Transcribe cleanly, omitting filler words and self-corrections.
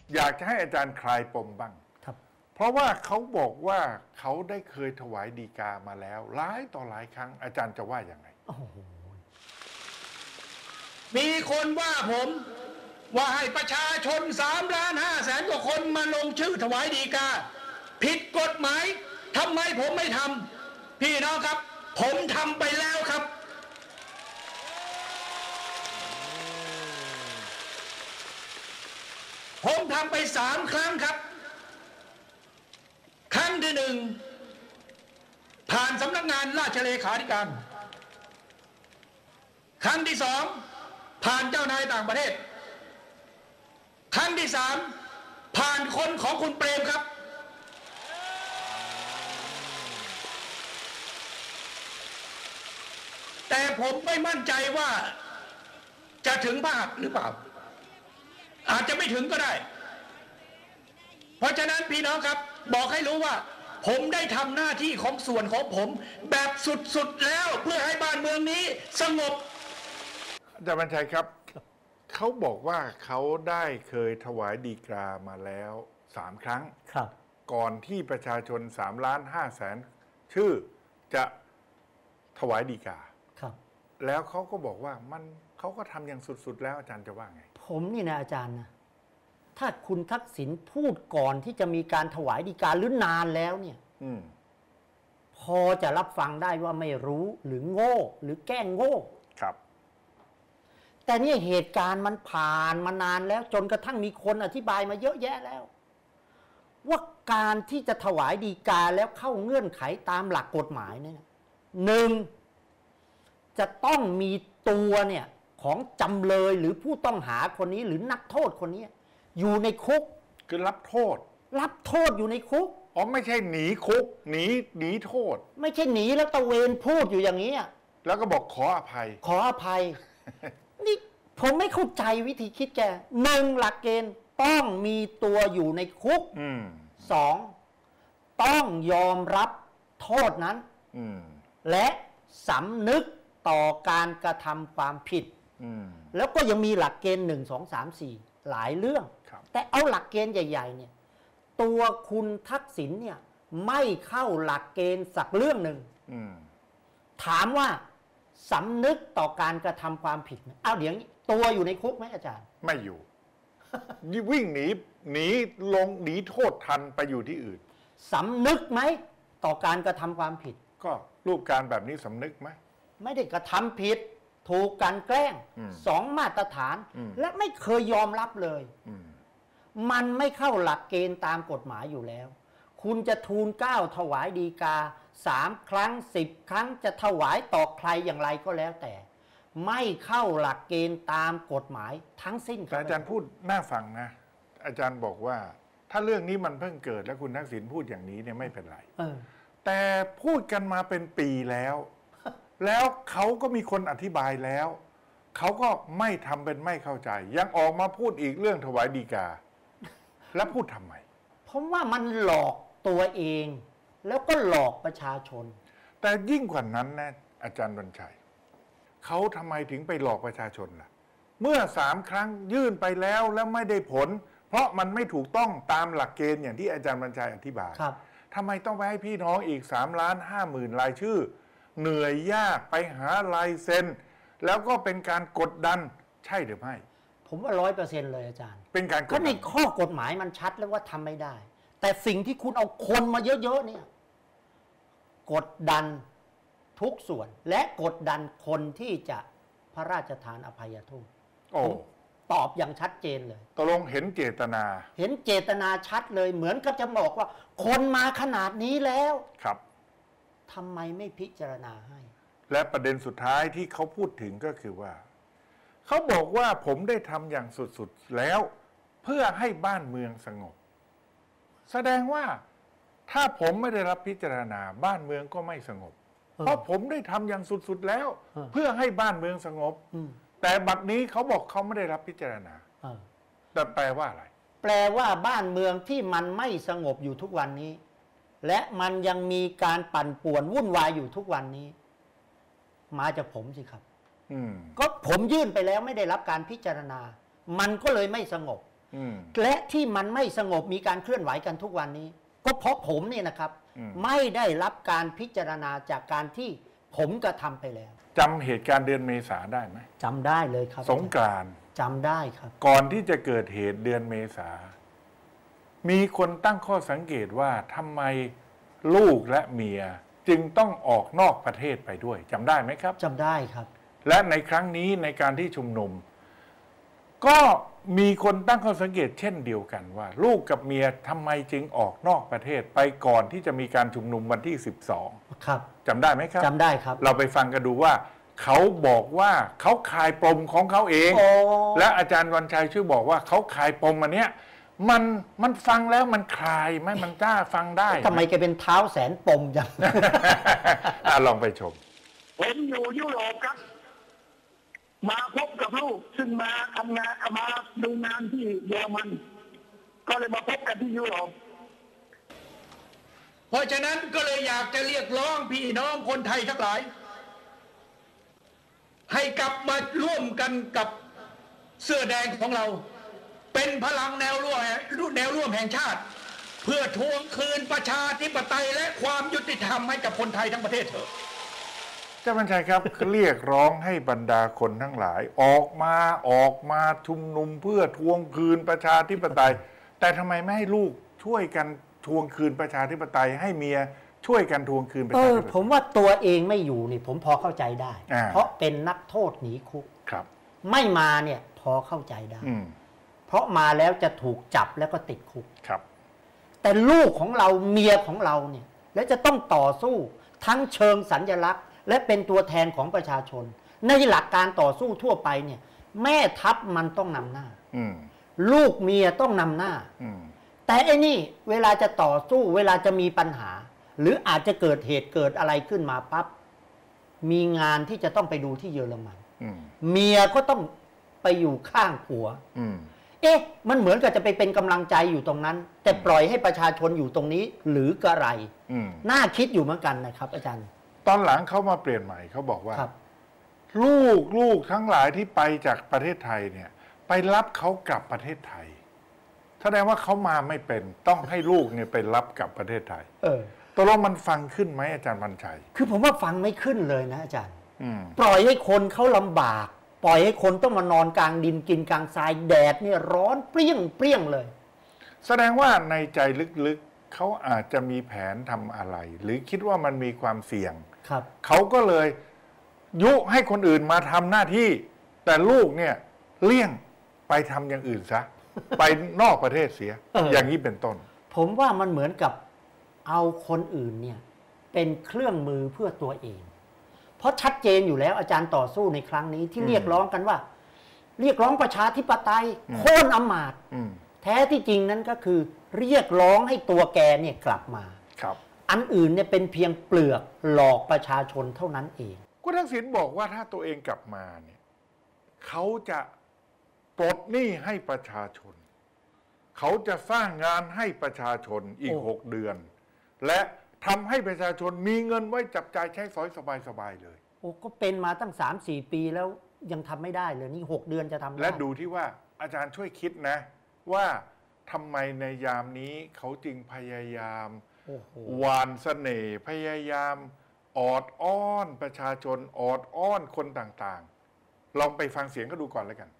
อยากจะให้อาจารย์คลายปมบ้างครับเพราะว่าเขาบอกว่าเขาได้เคยถวายฎีกามาแล้วหลายต่อหลายครั้งอาจารย์จะว่าอย่างไรมีคนว่าผมว่าให้ประชาชน3,500,000 กว่าคนมาลงชื่อถวายฎีกาผิดกฎหมายทำไมผมไม่ทำพี่น้องครับผมทำไปแล้วครับผมทำไป3 ครั้งครับครั้งที่1ผ่านสำนักงานราชเลขาธิการครั้งที่2ผ่านเจ้านายต่างประเทศครั้งที่3ผ่านคนของคุณเปรมครับแต่ผมไม่มั่นใจว่าจะถึงภาพหรือเปล่าอาจจะไม่ถึงก็ได้เพราะฉะนั้นพี่น้องครับบอกให้รู้ว่าผมได้ทำหน้าที่ของส่วนของผมแบบสุดๆแล้วเพื่อให้บ้านเมืองนี้สงบอาจารย์บรรชัยครับเขาบอกว่าเขาได้เคยถวายฎีกามาแล้ว3 ครั้งครับก่อนที่ประชาชน3,500,000 ชื่อจะถวายฎีกาครับแล้วเขาก็บอกว่าเขาก็ทำอย่างสุดๆแล้วอาจารย์จะว่าไงผมนี่นะอาจารย์นะถ้าคุณทักษิณพูดก่อนที่จะมีการถวายฎีกาหรือนานแล้วเนี่ยพอจะรับฟังได้ว่าไม่รู้หรือโง่หรือแกล้งโง่ครับแต่เนี่ยเหตุการณ์มันผ่านมานานแล้วจนกระทั่งมีคนอธิบายมาเยอะแยะแล้วว่าการที่จะถวายฎีกาแล้วเข้าเงื่อนไขตามหลักกฎหมายเนี่ย1จะต้องมีตัวเนี่ยของจำเลยหรือผู้ต้องหาคนนี้หรือนักโทษคนนี้อยู่ในคุกคือรับโทษอยู่ในคุกอ๋อไม่ใช่หนีคุกหนีโทษไม่ใช่หนีแล้วตะเวนพูดอยู่อย่างนี้แล้วก็บอกขออภัยนี่ผมไม่เข้าใจวิธีคิดแก1หลักเกณฑ์ต้องมีตัวอยู่ในคุก2ต้องยอมรับโทษนั้นและสำนึกต่อการกระทำความผิดแล้วก็ยังมีหลักเกณฑ์1 2 3 4หลายเรื่องแต่เอาหลักเกณฑ์ใหญ่ๆเนี่ยตัวคุณทักษิณเนี่ยไม่เข้าหลักเกณฑ์สักเรื่องหนึ่งถามว่าสำนึกต่อการกระทำความผิดเอาเดี๋ยวนี้ตัวอยู่ในคุกไหมอาจารย์ไม่อยู่ วิ่งหนีโทษทันไปอยู่ที่อื่นสำนึกไหมต่อการกระทำความผิดก็รูปการแบบนี้สำนึกไหมไม่ได้กระทำผิดถูกกันแกล้ง2มาตรฐานและไม่เคยยอมรับเลยมันไม่เข้าหลักเกณฑ์ตามกฎหมายอยู่แล้วคุณจะทูลเกล้าถวายฎีกา3 ครั้ง10 ครั้งจะถวายต่อใครอย่างไรก็แล้วแต่ไม่เข้าหลักเกณฑ์ตามกฎหมายทั้งสิ้นอาจารย์พูดน่าฟังนะอาจารย์บอกว่าถ้าเรื่องนี้มันเพิ่งเกิดแล้วคุณทักษิณพูดอย่างนี้เนี่ยไม่เป็นไรแต่พูดกันมาเป็นปีแล้วเขาก็มีคนอธิบายแล้วเขาก็ไม่ทำเป็นไม่เข้าใจยังออกมาพูดอีกเรื่องถวายฎีกาแล้วพูดทำไมผมว่ามันหลอกตัวเองแล้วก็หลอกประชาชนแต่ยิ่งกว่านั้นนะอาจารย์บรรชัยเขาทำไมถึงไปหลอกประชาชนล่ะเมื่อ3 ครั้งยื่นไปแล้วไม่ได้ผลเพราะมันไม่ถูกต้องตามหลักเกณฑ์อย่างที่อาจารย์บรรชัยอธิบายทำไมต้องไปให้พี่น้องอีก3,50,000 รายชื่อเหนื่อยยากไปหาลายเซ็นแล้วก็เป็นการกดดันใช่หรือไม่ผมว่า100%เลยอาจารย์เป็นการกดดันก็ในข้อกฎหมายมันชัดแล้วว่าทำไม่ได้แต่สิ่งที่คุณเอาคนมาเยอะๆเนี่ยกดดันทุกส่วนและกดดันคนที่จะพระราชทานอภัยโทษผมตอบอย่างชัดเจนเลยตกลงเห็นเจตนาชัดเลยเหมือนกับจะบอกว่าคนมาขนาดนี้แล้วครับทำไมไม่พิจารณาให้และประเด็นสุดท้ายที่เขาพูดถึงก็คือว่าเขาบอกว่าผมได้ทำอย่างสุดๆแล้วเพื่อให้บ้านเมืองสงบแสดงว่าถ้าผมไม่ได้รับพิจารณาบ้านเมืองก็ไม่สงบเพราะผมได้ทำอย่างสุดๆแล้วเพื่อให้บ้านเมืองสงบแต่บัดนี้เขาบอกเขาไม่ได้รับพิจารณาแต่แปลว่าอะไรแปลว่าบ้านเมืองที่มันไม่สงบอยู่ทุกวันนี้และมันยังมีการปั่นป่วนวุ่นวายอยู่ทุกวันนี้มาจากผมสิครับก็ผมยื่นไปแล้วไม่ได้รับการพิจารณามันก็เลยไม่สงบและที่มันไม่สงบมีการเคลื่อนไหวกันทุกวันนี้ ก็เพราะผมเนี่ยนะครับไม่ได้รับการพิจารณาจากการที่ผมกระทำไปแล้วจำเหตุการณ์เดือนเมษาได้ไหมจำได้เลยครับสงกรานต์จำได้ครับก่อนที่จะเกิดเหตุเดือนเมษามีคนตั้งข้อสังเกตว่าทำไมลูกและเมียจึงต้องออกนอกประเทศไปด้วยจำได้ไหมครับจำได้ครับและในครั้งนี้ในการที่ชุมนุมก็มีคนตั้งข้อสังเกตเช่นเดียวกันว่าลูกกับเมียทำไมจึงออกนอกประเทศไปก่อนที่จะมีการชุมนุมวันที่12 ครับจำได้ไหมครับจำได้ครับเราไปฟังกันดูว่าเขาบอกว่าเขาคลายปมของเขาเองและอาจารย์วันชัยช่วยบอกว่าเขาคลายปมอันเนี้ยมันฟังแล้วมันคลายไหมมันจ้าฟังได้ทำไมแกเป็นเท้าแสนปมจังลองไปชมผมอยู่ยุโรปครับมาพบกับลูกซึ่งมาทำงานมาดูงานที่เยอรมันก็เลยมาพบกันที่ยุโรปเพราะฉะนั้นก็เลยอยากจะเรียกร้องพี่น้องคนไทยทั้งหลายให้กลับมาร่วมกันกับเสื้อแดงของเราเป็นพลังแนวร่วมแห่งชาติเพื่อทวงคืนประชาธิปไตยและความยุติธรรมให้กับคนไทยทั้งประเทศเถอะเจ้าบัญชัยครับ เรียกร้องให้บรรดาคนทั้งหลายออกมาชุมนุมเพื่อทวงคืนประชาธิปไตยแต่ทำไมไม่ให้ลูกช่วยกันทวงคืนประชาธิปไตยให้เมียช่วยกันทวงคืนประชาธิปไตยผมว่าตัวเองไม่อยู่นี่ผมพอเข้าใจได้เพราะเป็นนักโทษหนีคุกครับไม่มาเนี่ยพอเข้าใจได้เพราะมาแล้วจะถูกจับแล้วก็ติดคุกครับแต่ลูกของเราเมียของเราเนี่ยและจะต้องต่อสู้ทั้งเชิงสัญลักษณ์และเป็นตัวแทนของประชาชนในหลักการต่อสู้ทั่วไปเนี่ยแม่ทัพมันต้องนำหน้าลูกเมียต้องนำหน้าแต่ไอ้นี่เวลาจะต่อสู้เวลาจะมีปัญหาหรืออาจจะเกิดเหตุเกิดอะไรขึ้นมาปั๊บมีงานที่จะต้องไปดูที่เยอรมันเมียก็ต้องไปอยู่ข้างผัวมันเหมือนกับจะไปเป็นกำลังใจอยู่ตรงนั้นแต่ปล่อยให้ประชาชนอยู่ตรงนี้หรือกระไรน่าคิดอยู่เหมือนกันนะครับอาจารย์ตอนหลังเขามาเปลี่ยนใหม่เขาบอกว่าลูกทั้งหลายที่ไปจากประเทศไทยเนี่ยไปรับเขากลับประเทศไทยแสดงว่าเขามาไม่เป็นต้องให้ลูกเนี่ยไปรับกลับประเทศไทยตกลงมันฟังขึ้นไหมอาจารย์บรรชัยคือผมว่าฟังไม่ขึ้นเลยนะอาจารย์ปล่อยให้คนเขาลำบากปล่อยให้คนต้องมานอนกลางดินกินกลางทรายแดดเนี่ยร้อนเปรี้ยงเลยแสดงว่าในใจลึกๆเขาอาจจะมีแผนทำอะไรหรือคิดว่ามันมีความเสี่ยงเขาก็เลยยุให้คนอื่นมาทำหน้าที่แต่ลูกเนี่ยเลี่ยงไปทำอย่างอื่นซะ ไปนอกประเทศเสีย อย่างนี้เป็นต้นผมว่ามันเหมือนกับเอาคนอื่นเนี่ยเป็นเครื่องมือเพื่อตัวเองเพราะชัดเจนอยู่แล้วอาจารย์ต่อสู้ในครั้งนี้ที่เรียกร้องกันว่าเรียกร้องประชาธิปไตยโค่นอำมาตย์แท้ที่จริงนั้นก็คือเรียกร้องให้ตัวแกเนี่ยกลับมาอันอื่นเนี่ยเป็นเพียงเปลือกหลอกประชาชนเท่านั้นเองคุณทักษิณบอกว่าถ้าตัวเองกลับมาเนี่ยเขาจะปลดหนี้ให้ประชาชนเขาจะสร้างงานให้ประชาชนอีก6 เดือนและทำให้ประชาชนมีเงินไว้จับจ่ายใช้สอยสบายๆเลยก็เป็นมาตั้ง 3-4 ปีแล้วยังทำไม่ได้เลยนี่6 เดือนจะทำได้และดูที่ว่าอาจารย์ช่วยคิดนะว่าทำไมในยามนี้เขาจึงพยายามหวานเสน่ห์พยายามออดอ้อนประชาชนออดอ้อนคนต่างๆลองไปฟังเสียงก็ดูก่อนแล้วกัน